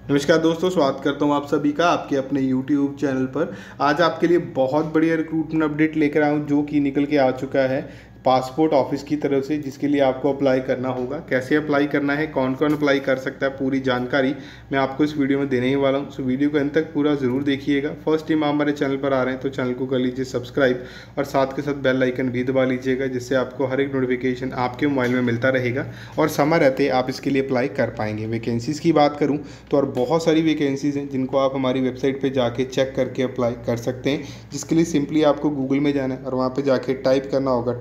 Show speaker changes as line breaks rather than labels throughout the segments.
नमस्कार दोस्तों, स्वागत करता हूं आप सभी का आपके अपने YouTube चैनल पर। आज आपके लिए बहुत बढ़िया रिक्रूटमेंट अपडेट लेकर आया हूं जो कि निकल के आ चुका है पासपोर्ट ऑफिस की तरफ से, जिसके लिए आपको अप्लाई करना होगा। कैसे अप्लाई करना है, कौन कौन अप्लाई कर सकता है, पूरी जानकारी मैं आपको इस वीडियो में देने ही वाला हूं। सो वीडियो को अंत तक पूरा ज़रूर देखिएगा। फर्स्ट टाइम आप हमारे चैनल पर आ रहे हैं तो चैनल को कर लीजिए सब्सक्राइब और साथ के साथ बेल आइकन भी दबा लीजिएगा, जिससे आपको हर एक नोटिफिकेशन आपके मोबाइल में मिलता रहेगा और समय रहते आप इसके लिए अप्लाई कर पाएंगे। वैकेंसीज़ की बात करूँ तो और बहुत सारी वैकेंसीज़ हैं जिनको आप हमारी वेबसाइट पर जाके चेक करके अप्लाई कर सकते हैं, जिसके लिए सिंपली आपको गूगल में जाना है और वहाँ पर जाके टाइप करना होगा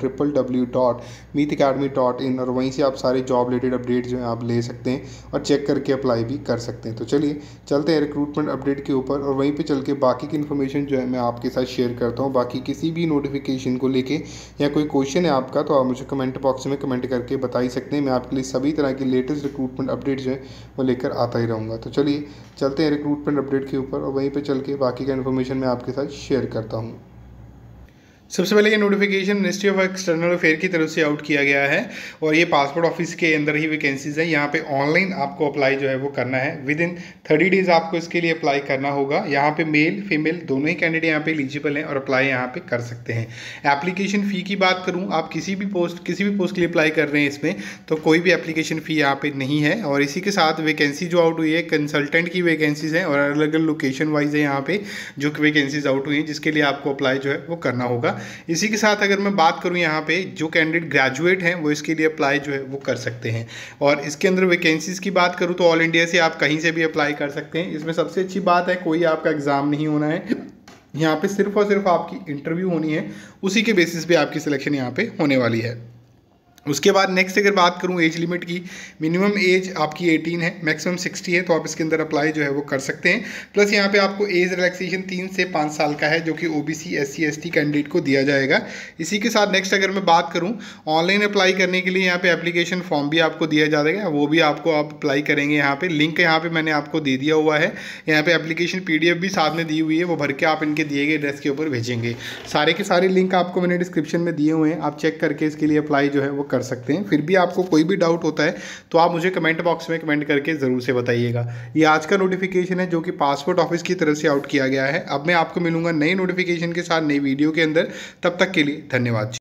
www.meetacademy.in और वहीं से आप सारे जॉब रिलेटेड अपडेट जो हैं आप ले सकते हैं और चेक करके अप्लाई भी कर सकते हैं। तो चलिए चलते हैं रिक्रूटमेंट अपडेट के ऊपर और वहीं पे चल के बाकी की इन्फॉर्मेशन जो है मैं आपके साथ शेयर करता हूँ। बाकी किसी भी नोटिफिकेशन को लेके या कोई क्वेश्चन है आपका तो आप मुझे कमेंट बॉक्स में कमेंट करके बता ही सकते हैं। मैं आपके लिए सभी तरह की लेटेस्ट रिक्रूटमेंट अपडेट जो है वो लेकर आता ही रहूँगा। तो चलिए चलते हैं रिक्रूटमेंट अपडेट के ऊपर और वहीं पर चल के बाकी का इन्फॉर्मेशन मैं आपके साथ शेयर करता हूँ। सबसे पहले ये notification ministry of external affair की तरफ से आउट किया गया है और ये पासपोर्ट ऑफिस के अंदर ही वैकेंसीज है। यहाँ पे ऑनलाइन आपको अप्लाई जो है वो करना है। विद इन 30 डेज आपको इसके लिए अप्लाई करना होगा। यहाँ पे मेल फीमेल दोनों ही कैंडिडेट यहाँ पे एलिजिबल हैं और अप्लाई यहाँ पे कर सकते हैं। एप्लीकेशन फ़ी की बात करूँ, आप किसी भी पोस्ट के लिए अप्लाई कर रहे हैं इसमें तो कोई भी एप्लीकेशन फ़ी यहाँ पे नहीं है। और इसी के साथ वैकेंसी जो आउट हुई है कंसल्टेंट की वैकेंसीज हैं और अलग अलग लोकेशन वाइज है यहाँ पे जो वैकेंसीज आउट हुई हैं, जिसके लिए आपको अप्लाई जो है वो करना होगा। इसी के साथ अगर मैं बात करूं यहाँ पे जो कैंडिडेट ग्रेजुएट हैं वो इसके लिए अप्लाई जो है वो कर सकते हैं। और इसके अंदर वैकेंसीज़ की बात करूं तो ऑल इंडिया से आप कहीं से भी अप्लाई कर सकते हैं। इसमें सबसे अच्छी बात है कोई आपका एग्ज़ाम नहीं होना है। यहाँ पे सिर्फ और सिर्फ आपकी इंटरव्यू होनी है, उसी के बेसिस पे आपकी सिलेक्शन यहाँ पे होने वाली है। उसके बाद नेक्स्ट अगर बात करूं एज लिमिट की, मिनिमम एज आपकी 18 है, मैक्सिमम 60 है, तो आप इसके अंदर अप्लाई जो है वो कर सकते हैं। प्लस यहाँ पे आपको एज रिलैक्सेशन 3 से 5 साल का है जो कि ओबीसी SC ST कैंडिडेट को दिया जाएगा। इसी के साथ नेक्स्ट अगर मैं बात करूँ ऑनलाइन अप्लाई करने के लिए यहाँ पे एप्लीकेशन फॉर्म भी आपको दिया जाएगा, वो भी आपको आप अप्लाई करेंगे। यहाँ पे लिंक यहाँ पे मैंने आपको दे दिया हुआ है। यहाँ पे एप्लीकेशन PDF भी साथ में दी हुई है, वो भर के आप इनके दिए गए एड्रेस के ऊपर भेजेंगे। सारे के सारे लिंक आपको मैंने डिस्क्रिप्शन में दिए हुए हैं, आप चेक करके इसके लिए अप्लाई जो है वो कर सकते हैं। फिर भी आपको कोई भी डाउट होता है तो आप मुझे कमेंट बॉक्स में कमेंट करके ज़रूर से बताइएगा। ये आज का नोटिफिकेशन है जो कि पासपोर्ट ऑफिस की तरफ से आउट किया गया है। अब मैं आपको मिलूंगा नई नोटिफिकेशन के साथ नई वीडियो के अंदर। तब तक के लिए धन्यवाद।